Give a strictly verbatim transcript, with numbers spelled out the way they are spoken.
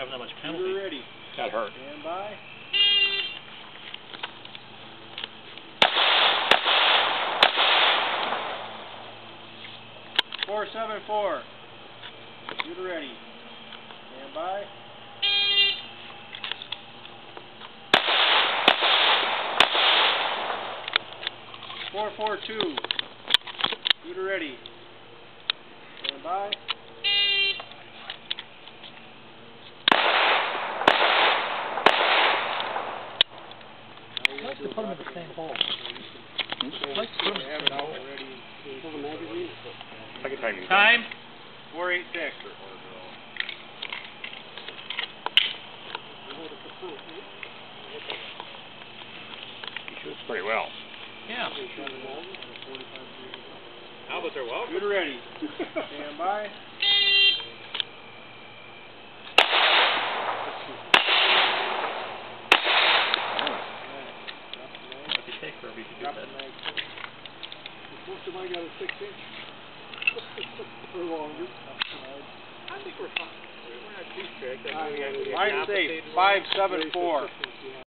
wasn't that much penalty. You're ready. Got hurt. Stand by. Four seven four. You're ready. Stand by. Four four two. You're ready. Stand by. I like to put them in the same hole. I like to put them in the same hole. Second time. Time. Four eight six. He shoots pretty well. Yeah. How about they're welcome? Good ready. Stand by. What do you take for every you do that? Most of mine got a six inch or longer. I think we're fine. We're not too strict. I mean, I'd say five seven four.